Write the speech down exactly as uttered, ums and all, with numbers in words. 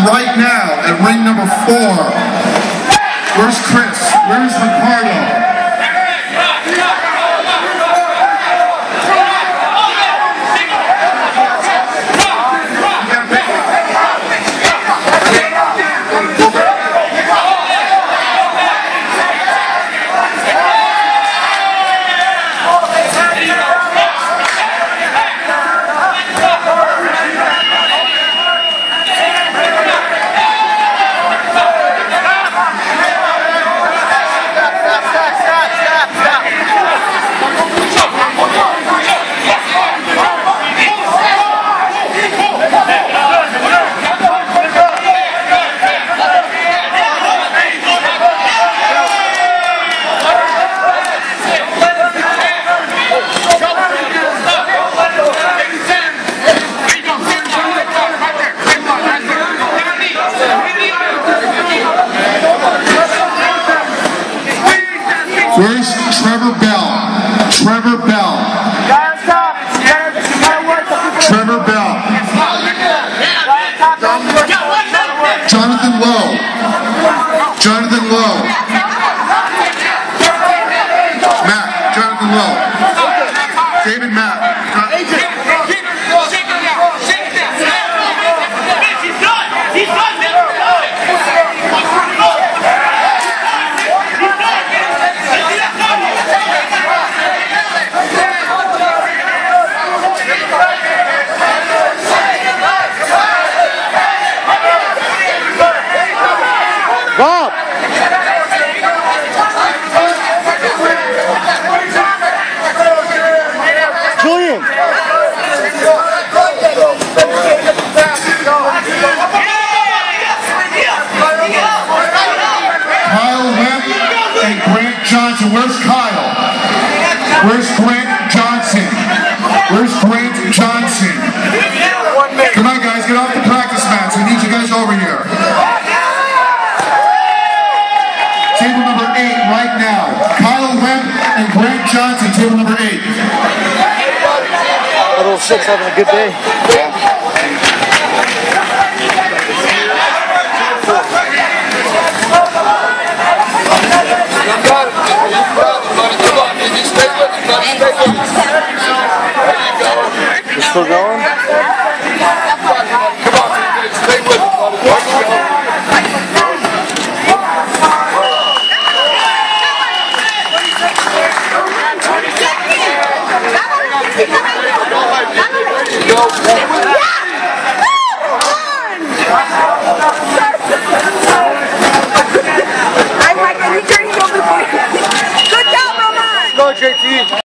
right now at ring number four. Where's Chris? Where's Ricardo? Where's Trevor Bell? Trevor Bell. Trevor Bell. Jonathan Lowe. Jonathan Lowe. Matt. Jonathan Lowe. David Matt. Bob! Julian! Kyle Webb and Grant Johnson. Where's Kyle? Where's Grant Johnson? Where's Grant Johnson? Come on, guys, get off the practice mats. We need you guys over here. Table number eight right now. Kyle Webb and Grant Johnson, table number eight. Little six having a good day. Yeah. Still going?